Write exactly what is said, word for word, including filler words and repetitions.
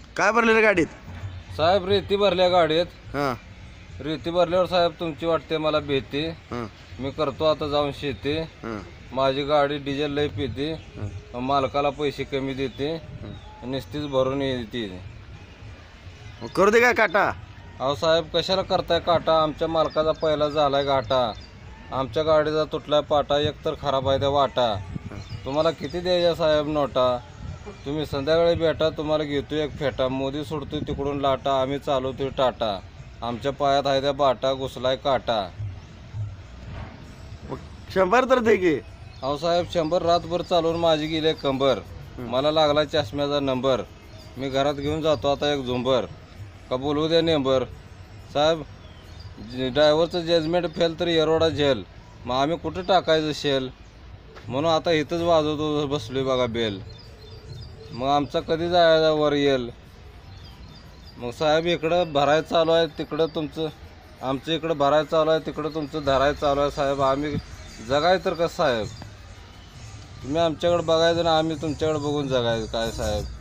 काय भरले रे गाडीत? साहेब रेती भरल्या गाडीत. हां रेती भरल्यावर साहेब तुमची वाटते मला भीती. हां मी करतो आता जाऊन शेती. हां माझी गाडी डिझेल लई पिते. मालकाला पैसे कमी देते. नुसतीच भरून येते. मग करू दे काय काटा? अहो साहेब कशाला करताय काटा? आमच्या मालकाचा पहिला झालाय घाटा. आमच्या गाडीचा तुटलाय पाटा. एक तर खराब आहे त्या वाटा. तुम्हाला किती द्यायच्या साहेब नोटा? तुम्ही संध्याकाळी भेटा. तुम्हाला घेतो एक फेटा. मोदी सोडतोय तिकडून लाटा. आम्ही चालवतोय टाटा. आमच्या पायात आहे त्या बाटा. घुसलाय काटा. मग शंभर तर दे की. अहो साहेब शंभर रातभर चालवून माझी गेले कंबर. मला लागला चष्म्याचा नंबर. मी घरात घेऊन जातो आता एक झुंबर. का बोलवू द्या नेंबर. साहेब ड्रायव्हरचं जजमेंट फेल तर येरोडा झेल. मग आम्ही कुठं टाकायचं शेल? म्हणून आता इथंच वाजवतो बसलोय बघा बेल. मग आमचा कधी जायचा वर येईल? मग साहेब इकडं भरायचं चालू आहे. तिकडं तुमचं आमचं इकडं भरायचं चालू आहे. तिकडं तुमचं धरायचं चालू आहे. साहेब आम्ही जगायचं तर कसं साहेब? तुम्ही आमच्याकडे बघायचं ना आम्ही तुमच्याकडे बघून जगायचं काय साहेब?